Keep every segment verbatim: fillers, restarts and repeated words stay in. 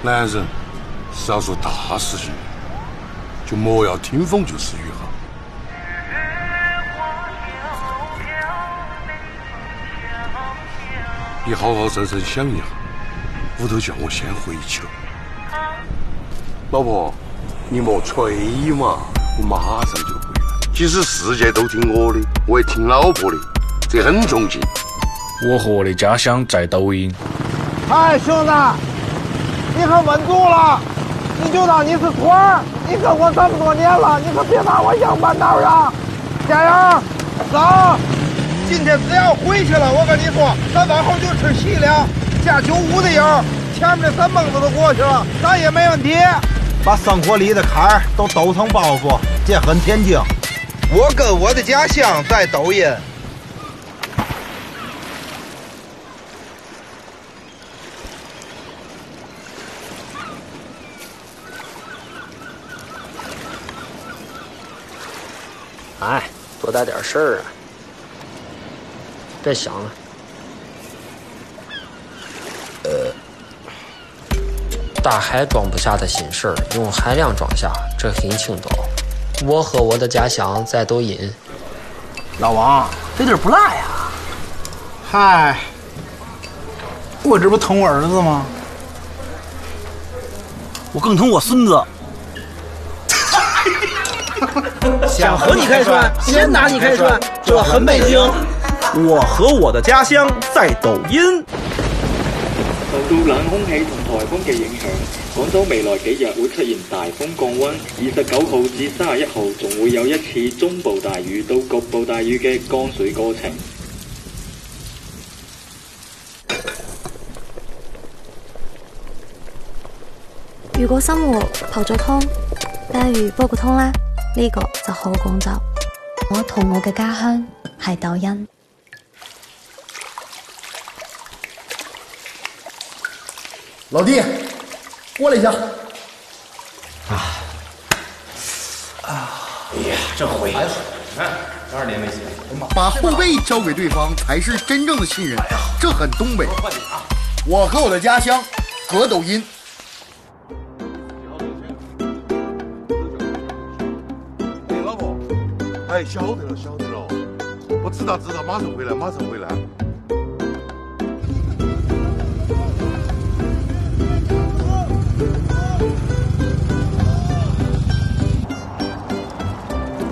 男人是要做大事情，就莫要听风就是雨好。你好好认真想一下，屋头叫我先回去了。老婆，你莫催嘛，我马上就回来。即使世界都听我的，我也听老婆的，这很重要。 我和我的家乡在抖音。 哎，兄弟，你可稳住了！你就当你是托儿，你跟我这么多年了，你可别拿我样板道上。加油，走！今天只要回去了，我跟你说，咱往后就吃细粮，加九五的油，前面的三蹦子都过去了，咱也没问题。把生活里的坎儿都抖成包袱，这很天津。我跟我的家乡在抖音。 哎，多大点事儿啊！别想了。呃，大海装不下的心事儿，用海量装下，这很轻巧。我和我的家乡在抖音。 老王，这地儿不赖呀。嗨，我这不疼我儿子吗？我更疼我孙子。想和你开涮，先拿你开涮，这很北京。我和我的家乡在抖音。 受到冷空氣同颱風嘅影響，廣州未來幾日會出現大風降溫，二十九號至三十一號仲會有一次中部大雨到局部大雨嘅降水過程。 如果生活泡咗湯，例如煲個湯啦，呢個就好廣州。我同我嘅家鄉係抖音。 老弟，过来一下。 啊啊！哎呀，这回，哎，你看，多少年没洗了。 把后背交给对方才是真正的信任，这很东北。我和我的家乡和抖音。 哎，老婆，哎，晓得了，晓得了，我知道，知道，马上回来，马上回来。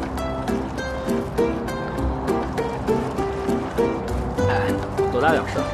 哎，多大点事儿？